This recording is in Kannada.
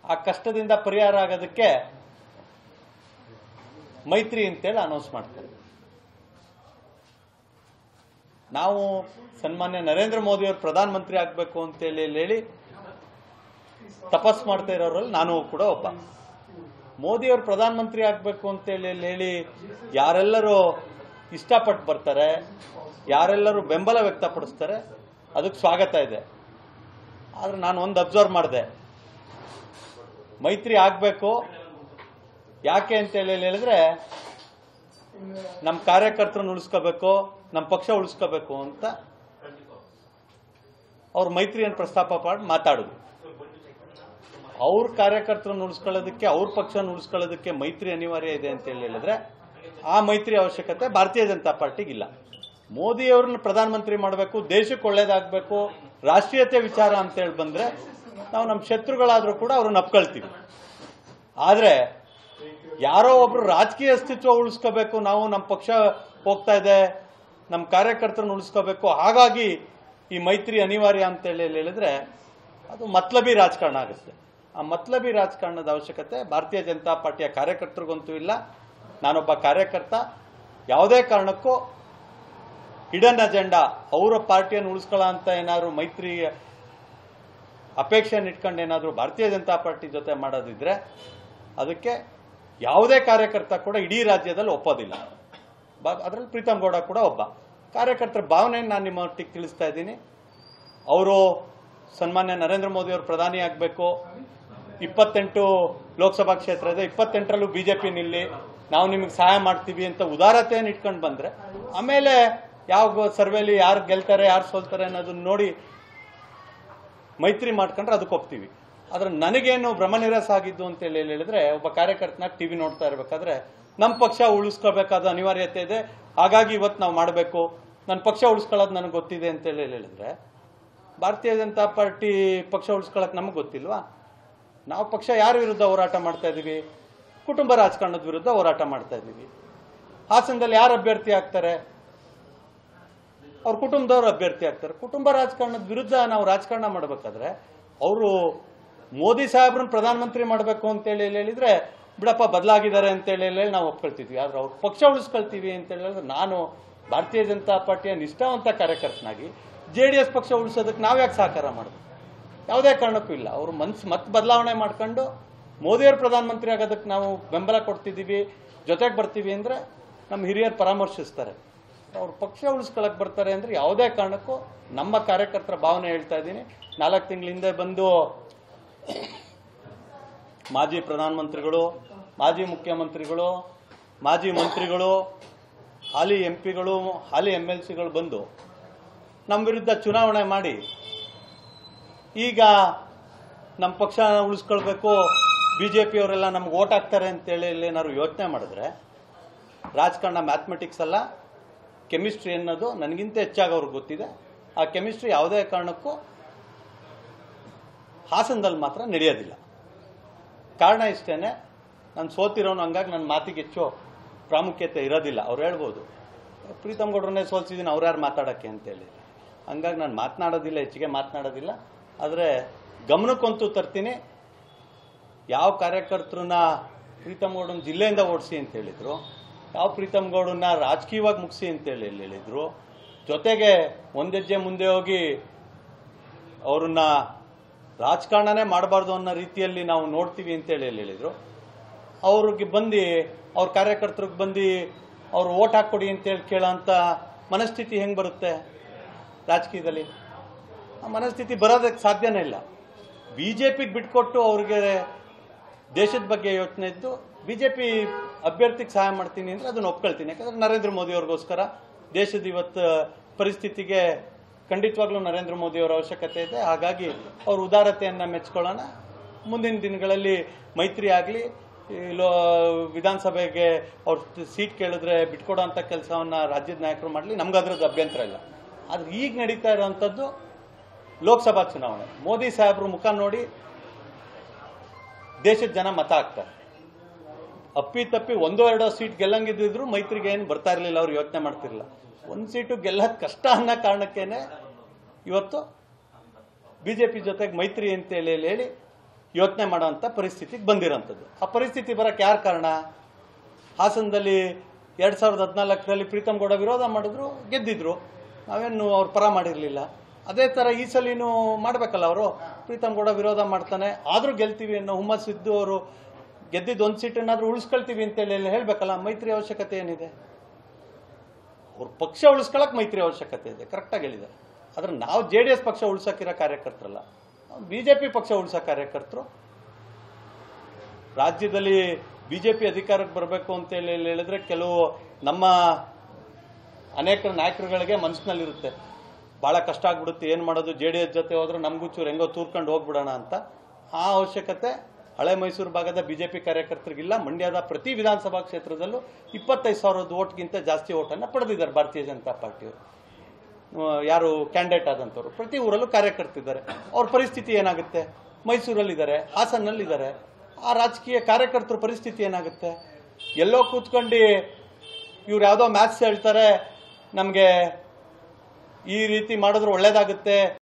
ಆ ಕಷ್ಟದಿಂದ ಪರಿಹಾರ ಆಗೋದಕ್ಕೆ ಮೈತ್ರಿ ಅಂತೇಳಿ ಅನೌನ್ಸ್ ಮಾಡ್ತಾರೆ. ನಾವು ಸನ್ಮಾನ್ಯ ನರೇಂದ್ರ ಮೋದಿ ಅವರು ಪ್ರಧಾನಮಂತ್ರಿ ಆಗಬೇಕು ಅಂತೇಳಿ ಹೇಳಿ ತಪಸ್ ಮಾಡ್ತಾ ಇರೋರಲ್ಲಿ ನಾನು ಕೂಡ ಒಬ್ಬ. ಮೋದಿ ಅವರು ಪ್ರಧಾನಮಂತ್ರಿ ಆಗಬೇಕು ಅಂತೇಳಿ ಹೇಳಿ ಯಾರೆಲ್ಲರೂ ಇಷ್ಟಪಟ್ಟು ಬರ್ತಾರೆ, ಯಾರೆಲ್ಲರೂ ಬೆಂಬಲ ವ್ಯಕ್ತಪಡಿಸ್ತಾರೆ, ಅದಕ್ಕೆ ಸ್ವಾಗತ ಇದೆ. ಆದರೆ ನಾನು ಒಂದು ಅಬ್ಸರ್ವ್ ಮಾಡಿದೆ, ಮೈತ್ರಿ ಆಗಬೇಕು ಯಾಕೆ ಅಂತೇಳಿ ಹೇಳಿದ್ರೆ ನಮ್ಮ ಕಾರ್ಯಕರ್ತರನ್ನು ಉಳಿಸ್ಕೋಬೇಕು, ನಮ್ಮ ಪಕ್ಷ ಉಳಿಸ್ಕೋಬೇಕು ಅಂತ ಅವ್ರ ಮೈತ್ರಿಯನ್ನು ಪ್ರಸ್ತಾಪ ಮಾಡಿ ಮಾತಾಡಿದ್ರು. ಅವ್ರ ಕಾರ್ಯಕರ್ತರನ್ನು ಉಳಿಸ್ಕೊಳ್ಳೋದಕ್ಕೆ, ಅವ್ರ ಪಕ್ಷನ ಉಳಿಸ್ಕೊಳ್ಳೋದಕ್ಕೆ ಮೈತ್ರಿ ಅನಿವಾರ್ಯ ಇದೆ ಅಂತ ಹೇಳಿದ್ರೆ ಆ ಮೈತ್ರಿ ಅವಶ್ಯಕತೆ ಭಾರತೀಯ ಜನತಾ ಪಾರ್ಟಿಗಿಲ್ಲ. ಮೋದಿಯವ್ರನ್ನ ಪ್ರಧಾನಮಂತ್ರಿ ಮಾಡಬೇಕು, ದೇಶಕ್ಕೆ ಒಳ್ಳೇದಾಗಬೇಕು, ರಾಷ್ಟ್ರೀಯತೆ ವಿಚಾರ ಅಂತೇಳಿ ಬಂದ್ರೆ ನಾವು ನಮ್ಮ ಶತ್ರುಗಳಾದರೂ ಕೂಡ ಅವ್ರನ್ನ ಅಪ್ಕೊಳ್ತೀವಿ. ಆದರೆ ಯಾರೋ ಒಬ್ರು ರಾಜಕೀಯ ಅಸ್ತಿತ್ವ ಉಳಿಸ್ಕೋಬೇಕು, ನಾವು ನಮ್ಮ ಪಕ್ಷ ಹೋಗ್ತಾ ಇದೆ, ನಮ್ಮ ಕಾರ್ಯಕರ್ತರನ್ನು ಉಳಿಸ್ಕೋಬೇಕು, ಹಾಗಾಗಿ ಈ ಮೈತ್ರಿ ಅನಿವಾರ್ಯ ಅಂತೇಳಿ ಹೇಳಿದ್ರೆ ಅದು ಮತ್ಲಬಿ ರಾಜಕಾರಣ ಆಗುತ್ತೆ. ಆ ಮತ್ಲಬಿ ರಾಜಕಾರಣದ ಅವಶ್ಯಕತೆ ಭಾರತೀಯ ಜನತಾ ಪಾರ್ಟಿಯ ಕಾರ್ಯಕರ್ತರಿಗಂತೂ ಇಲ್ಲ. ನಾನೊಬ್ಬ ಕಾರ್ಯಕರ್ತ, ಯಾವುದೇ ಕಾರಣಕ್ಕೂ ಹಿಡನ್ ಅಜೆಂಡಾ ಅವರ ಪಾರ್ಟಿಯನ್ನು ಉಳಿಸ್ಕೊಳ್ಳೋ ಅಂತ ಏನಾದ್ರು ಮೈತ್ರಿ ಅಪೇಕ್ಷೆಯನ್ನು ಇಟ್ಕೊಂಡು ಏನಾದರೂ ಭಾರತೀಯ ಜನತಾ ಪಾರ್ಟಿ ಜೊತೆ ಮಾಡೋದಿದ್ರೆ ಅದಕ್ಕೆ ಯಾವುದೇ ಕಾರ್ಯಕರ್ತ ಕೂಡ ಇಡೀ ರಾಜ್ಯದಲ್ಲಿ ಒಪ್ಪೋದಿಲ್ಲ. ಅದರಲ್ಲಿ ಪ್ರೀತಮ್ ಗೌಡ ಕೂಡ ಒಬ್ಬ. ಕಾರ್ಯಕರ್ತರ ಭಾವನೆಯನ್ನು ನಾನು ನಿಮ್ಮ ಒಟ್ಟಿಗೆ ತಿಳಿಸ್ತಾ ಇದ್ದೀನಿ. ಅವರು ಸನ್ಮಾನ್ಯ ನರೇಂದ್ರ ಮೋದಿ ಅವರು ಪ್ರಧಾನಿ ಆಗಬೇಕು, 28 ಲೋಕಸಭಾ ಕ್ಷೇತ್ರ ಇದೆ, 28ರಲ್ಲೂ ಬಿಜೆಪಿ ನಿಲ್ಲಿ, ನಾವು ನಿಮಗೆ ಸಹಾಯ ಮಾಡ್ತೀವಿ ಅಂತ ಉದಾರತೆಯನ್ನು ಇಟ್ಕೊಂಡು ಬಂದ್ರೆ ಆಮೇಲೆ ಯಾವ ಸರ್ವೆಲಿ ಯಾರು ಗೆಲ್ತಾರೆ ಯಾರು ಸೋಲ್ತಾರೆ ಅನ್ನೋದನ್ನ ನೋಡಿ ಮೈತ್ರಿ ಮಾಡ್ಕೊಂಡ್ರೆ ಅದಕ್ಕೆ ಹೋಗ್ತೀವಿ. ಆದ್ರೆ ನನಗೇನು ಭ್ರಮನಿರಸ ಆಗಿದ್ದು ಅಂತ ಹೇಳಿದ್ರೆ, ಒಬ್ಬ ಕಾರ್ಯಕರ್ತನಾಗ ಟಿವಿ ನೋಡ್ತಾ ಇರಬೇಕಾದ್ರೆ ನಮ್ಮ ಪಕ್ಷ ಉಳಿಸ್ಕೋಬೇಕಾದ ಅನಿವಾರ್ಯತೆ ಇದೆ, ಹಾಗಾಗಿ ಇವತ್ತು ನಾವು ಮಾಡಬೇಕು, ನನ್ನ ಪಕ್ಷ ಉಳಿಸ್ಕೊಳ್ಳೋದು ನನಗೆ ಗೊತ್ತಿದೆ ಅಂತ ಹೇಳಿದ್ರೆ ಭಾರತೀಯ ಜನತಾ ಪಾರ್ಟಿ ಪಕ್ಷ ಉಳಿಸ್ಕೊಳ್ಳೋಕೆ ನಮಗೆ ಗೊತ್ತಿಲ್ವಾ? ನಾವು ಪಕ್ಷ ಯಾರ ವಿರುದ್ಧ ಹೋರಾಟ ಮಾಡ್ತಾ ಇದ್ದೀವಿ? ಕುಟುಂಬ ರಾಜಕಾರಣದ ವಿರುದ್ಧ ಹೋರಾಟ ಮಾಡ್ತಾ ಇದ್ದೀವಿ. ಹಾಸನದಲ್ಲಿ ಯಾರು ಅಭ್ಯರ್ಥಿ ಆಗ್ತಾರೆ? ಅವ್ರ ಕುಟುಂಬದವ್ರು ಅಭ್ಯರ್ಥಿ ಆಗ್ತಾರೆ. ಕುಟುಂಬ ರಾಜಕಾರಣದ ವಿರುದ್ಧ ನಾವು ರಾಜಕಾರಣ ಮಾಡಬೇಕಾದ್ರೆ ಅವರು ಮೋದಿ ಸಾಹೇಬ್ರನ್ನ ಪ್ರಧಾನಮಂತ್ರಿ ಮಾಡಬೇಕು ಅಂತೇಳಿ ಹೇಳಿದ್ರೆ ಬಿಡಪ್ಪ ಬದಲಾಗಿದ್ದಾರೆ ಅಂತೇಳಿ ನಾವು ಒಪ್ಕೊಳ್ತಿದ್ವಿ. ಆದ್ರೆ ಅವ್ರ ಪಕ್ಷ ಉಳಿಸ್ಕೊಳ್ತೀವಿ ಅಂತ ಹೇಳಿದ್ರೆ ನಾನು ಭಾರತೀಯ ಜನತಾ ಪಾರ್ಟಿಯ ನಿಷ್ಠಾವಂತ ಕಾರ್ಯಕರ್ತನಾಗಿ JDS ಪಕ್ಷ ಉಳಿಸೋದಕ್ಕೆ ನಾವ್ಯಾಕೆ ಸಹಕಾರ ಮಾಡಬೇಕು? ಯಾವುದೇ ಕಾರಣಕ್ಕೂ ಇಲ್ಲ. ಅವರು ಮತ್ತೆ ಬದಲಾವಣೆ ಮಾಡ್ಕೊಂಡು ಮೋದಿಯವರು ಪ್ರಧಾನಮಂತ್ರಿ ಆಗೋದಕ್ಕೆ ನಾವು ಬೆಂಬಲ ಕೊಡ್ತಿದ್ದೀವಿ, ಜೊತೆಗೆ ಬರ್ತೀವಿ ಅಂದರೆ ನಮ್ಮ ಹಿರಿಯರು ಪರಾಮರ್ಶಿಸ್ತಾರೆ. ಅವ್ರ ಪಕ್ಷ ಉಳಿಸ್ಕೊಳ್ಳೋಕೆ ಬರ್ತಾರೆ ಅಂದರೆ ಯಾವುದೇ ಕಾರಣಕ್ಕೂ ನಮ್ಮ ಕಾರ್ಯಕರ್ತರ ಭಾವನೆ ಹೇಳ್ತಾ ಇದ್ದೀನಿ. 4 ತಿಂಗಳ ಹಿಂದೆ ಬಂದು ಮಾಜಿ ಪ್ರಧಾನಮಂತ್ರಿಗಳು, ಮಾಜಿ ಮುಖ್ಯಮಂತ್ರಿಗಳು, ಮಾಜಿ ಮಂತ್ರಿಗಳು, ಹಾಲಿ MP ಗಳು, ಹಾಲಿ MLCಗಳು ಬಂದು ನಮ್ಮ ವಿರುದ್ಧ ಚುನಾವಣೆ ಮಾಡಿ ಈಗ ನಮ್ಮ ಪಕ್ಷ ಉಳಿಸ್ಕೊಳ್ಬೇಕು, BJPಯವರೆಲ್ಲ ನಮ್ಗೆ ಓಟ್ ಹಾಕ್ತಾರೆ ಅಂತೇಳಿ ಏನಾದ್ರು ಯೋಚನೆ ಮಾಡಿದ್ರೆ ರಾಜಕಾರಣ ಮ್ಯಾಥಮೆಟಿಕ್ಸ್ ಅಲ್ಲ, ಕೆಮಿಸ್ಟ್ರಿ ಅನ್ನೋದು ನನಗಿಂತ ಹೆಚ್ಚಾಗಿ ಅವ್ರಿಗೆ ಗೊತ್ತಿದೆ. ಆ ಕೆಮಿಸ್ಟ್ರಿ ಯಾವುದೇ ಕಾರಣಕ್ಕೂ ಹಾಸನದಲ್ಲಿ ಮಾತ್ರ ನಡೆಯೋದಿಲ್ಲ. ಕಾರಣ ಇಷ್ಟೇನೆ, ನಾನು ಸೋತಿರೋನು, ಹಂಗಾಗಿ ನನ್ನ ಮಾತಿಗೆ ಹೆಚ್ಚು ಪ್ರಾಮುಖ್ಯತೆ ಇರೋದಿಲ್ಲ. ಅವ್ರು ಹೇಳ್ಬೋದು ಪ್ರೀತಮ್ ಗೌಡ್ರನ್ನೇ ಸೋಲ್ಸಿದ್ದೀನಿ, ಅವ್ರು ಯಾರು ಮಾತಾಡೋಕ್ಕೆ ಅಂತೇಳಿ. ಹಂಗಾಗಿ ನಾನು ಮಾತನಾಡೋದಿಲ್ಲ, ಹೆಚ್ಚಿಗೆ ಮಾತನಾಡೋದಿಲ್ಲ. ಆದರೆ ಗಮನಕ್ಕಂತೂ ತರ್ತೀನಿ, ಯಾವ ಕಾರ್ಯಕರ್ತರನ್ನ ಪ್ರೀತಮ್ ಗೌಡನ ಜಿಲ್ಲೆಯಿಂದ ಓಡಿಸಿ ಅಂತ ಹೇಳಿದ್ರು, ಯಾವ ಪ್ರೀತಮ್ ಗೌಡನ್ನ ರಾಜಕೀಯವಾಗಿ ಮುಗಿಸಿ ಅಂತೇಳಿ ಹೇಳಿದ್ರು, ಜೊತೆಗೆ ಒಂದೆಜ್ಜೆ ಮುಂದೆ ಹೋಗಿ ಅವ್ರನ್ನ ರಾಜಕಾರಣನೇ ಮಾಡಬಾರ್ದು ಅನ್ನೋ ರೀತಿಯಲ್ಲಿ ನಾವು ನೋಡ್ತೀವಿ ಅಂತೇಳಿ ಹೇಳಿದ್ರು. ಅವ್ರಿಗೆ ಬಂದು ಅವ್ರ ಕಾರ್ಯಕರ್ತರಿಗೆ ಬಂದು ಅವ್ರು ಓಟ್ ಹಾಕ್ಕೊಡಿ ಅಂತೇಳಿ ಕೇಳೋಂಥ ಮನಸ್ಥಿತಿ ಹೆಂಗೆ ಬರುತ್ತೆ ರಾಜಕೀಯದಲ್ಲಿ? ಆ ಮನಸ್ಥಿತಿ ಬರೋದಕ್ಕೆ ಸಾಧ್ಯನೇ ಇಲ್ಲ. BJPಗೆ ಬಿಟ್ಕೊಟ್ಟು ಅವ್ರಿಗೆ ದೇಶದ ಬಗ್ಗೆ ಯೋಚನೆ ಇದ್ದು BJP ಅಭ್ಯರ್ಥಿಗೆ ಸಹಾಯ ಮಾಡ್ತೀನಿ ಅಂದರೆ ಅದನ್ನು ಒಪ್ಕೊಳ್ತೀನಿ. ಯಾಕಂದರೆ ನರೇಂದ್ರ ಮೋದಿ ಅವ್ರಿಗೋಸ್ಕರ ದೇಶದ ಇವತ್ತು ಪರಿಸ್ಥಿತಿಗೆ ಖಂಡಿತವಾಗ್ಲೂ ನರೇಂದ್ರ ಮೋದಿ ಅವರ ಅವಶ್ಯಕತೆ ಇದೆ. ಹಾಗಾಗಿ ಅವ್ರ ಉದಾರತೆಯನ್ನು ಮೆಚ್ಕೊಳ್ಳೋಣ. ಮುಂದಿನ ದಿನಗಳಲ್ಲಿ ಮೈತ್ರಿ ಆಗಲಿ, ವಿಧಾನಸಭೆಗೆ ಅವ್ರ ಸೀಟ್ ಕೇಳಿದ್ರೆ ಬಿಟ್ಕೊಡೋ ಅಂಥ ಕೆಲಸವನ್ನು ರಾಜ್ಯದ ನಾಯಕರು ಮಾಡಲಿ, ನಮ್ಗೆ ಅದರದ್ದು ಅಭ್ಯಂತರ ಇಲ್ಲ. ಆದರೆ ಈಗ ನಡೀತಾ ಇರೋವಂಥದ್ದು ಲೋಕಸಭಾ ಚುನಾವಣೆ. ಮೋದಿ ಸಾಹೇಬ್ರ ಮುಖ ನೋಡಿ ದೇಶದ ಜನ ಮತ ಹಾಕ್ತಾರೆ. ಅಪ್ಪಿತಪ್ಪಿ 1-2 ಸೀಟ್ ಗೆಲ್ಲಂಗಿದ್ರು ಮೈತ್ರಿಗೆ ಏನು ಬರ್ತಾ ಇರಲಿಲ್ಲ, ಅವ್ರು ಯೋಚನೆ ಮಾಡ್ತಿರಲಿಲ್ಲ. 1 ಸೀಟು ಗೆಲ್ಲೋದು ಕಷ್ಟ ಅನ್ನೋ ಕಾರಣಕ್ಕೇನೆ ಇವತ್ತು BJP ಜೊತೆಗೆ ಮೈತ್ರಿ ಅಂತೇಳಿ ಹೇಳಿ ಯೋಚನೆ ಮಾಡೋಂಥ ಪರಿಸ್ಥಿತಿಗೆ ಬಂದಿರೋಂಥದ್ದು. ಆ ಪರಿಸ್ಥಿತಿ ಬರೋಕ್ಕೆ ಯಾರು ಕಾರಣ? ಹಾಸನದಲ್ಲಿ 2014ರಲ್ಲಿ ಪ್ರೀತಮ್ ಗೌಡ ವಿರೋಧ ಮಾಡಿದ್ರು, ಗೆದ್ದಿದ್ರು. ನಾವೇನು ಅವ್ರ ಪರ ಮಾಡಿರಲಿಲ್ಲ. ಅದೇ ಥರ ಈ ಸಲಿನೂ ಮಾಡಬೇಕಲ್ಲ. ಅವರು ಪ್ರೀತಮ್ ಗೌಡ ವಿರೋಧ ಮಾಡ್ತಾನೆ, ಆದರೂ ಗೆಲ್ತೀವಿ ಅನ್ನೋ ಹುಮ್ಮಸ್ಸಿದ್ದು ಅವರು ಗೆದ್ದಿದ್ದು ಒಂದು ಸೀಟನ್ನಾದರೂ ಉಳಿಸ್ಕೊಳ್ತೀವಿ ಅಂತೇಳಿ ಹೇಳಬೇಕಲ್ಲ. ಮೈತ್ರಿ ಅವಶ್ಯಕತೆ ಏನಿದೆ? ಅವ್ರ ಪಕ್ಷ ಉಳಿಸ್ಕೊಳಕ್ಕೆ ಮೈತ್ರಿ ಅವಶ್ಯಕತೆ ಇದೆ, ಕರೆಕ್ಟಾಗಿ ಹೇಳಿದ್ದಾರೆ. ಆದರೆ ನಾವು JDS ಪಕ್ಷ ಉಳ್ಸೋಕ್ಕಿರೋ ಕಾರ್ಯಕರ್ತರಲ್ಲ, BJP ಪಕ್ಷ ಉಳ್ಸೋ ಕಾರ್ಯಕರ್ತರು. ರಾಜ್ಯದಲ್ಲಿ BJP ಅಧಿಕಾರಕ್ಕೆ ಬರಬೇಕು ಅಂತೇಳಿ ಹೇಳಿದ್ರೆ ಕೆಲವು ನಮ್ಮ ಅನೇಕ ನಾಯಕರುಗಳಿಗೆ ಮನಸ್ಸಿನಲ್ಲಿರುತ್ತೆ, ಭಾಳ ಕಷ್ಟ ಆಗ್ಬಿಡುತ್ತೆ, ಏನು ಮಾಡೋದು, JDS ಜೊತೆ ಹೋದ್ರೆ ನಮಗೂ ಚೂರು ಹೆಂಗೋ ತೂರ್ಕೊಂಡು ಹೋಗ್ಬಿಡೋಣ ಅಂತ. ಆ ಅವಶ್ಯಕತೆ ಹಳೆ ಮೈಸೂರು ಭಾಗದ BJP ಕಾರ್ಯಕರ್ತರಿಗಿಲ್ಲ. ಮಂಡ್ಯದ ಪ್ರತಿ ವಿಧಾನಸಭಾ ಕ್ಷೇತ್ರದಲ್ಲೂ 25,000 ಓಟ್ಗಿಂತ ಜಾಸ್ತಿ ಓಟನ್ನು ಪಡೆದಿದ್ದಾರೆ ಭಾರತೀಯ ಜನತಾ ಪಾರ್ಟಿಯವರು. ಯಾರು ಕ್ಯಾಂಡಿಡೇಟ್ ಆದಂಥವ್ರು ಪ್ರತಿ ಊರಲ್ಲೂ ಕಾರ್ಯಕರ್ತರಿದ್ದಾರೆ. ಅವ್ರ ಪರಿಸ್ಥಿತಿ ಏನಾಗುತ್ತೆ? ಮೈಸೂರಲ್ಲಿದ್ದಾರೆ, ಹಾಸನಲ್ಲಿದ್ದಾರೆ. ಆ ರಾಜಕೀಯ ಕಾರ್ಯಕರ್ತರ ಪರಿಸ್ಥಿತಿ ಏನಾಗುತ್ತೆ? ಎಲ್ಲೋ ಕೂತ್ಕೊಂಡು ಇವ್ರು ಯಾವುದೋ ಮ್ಯಾಥ್ಸ್ ಹೇಳ್ತಾರೆ, ನಮಗೆ ಈ ರೀತಿ ಮಾಡಿದ್ರೆ ಒಳ್ಳೇದಾಗುತ್ತೆ,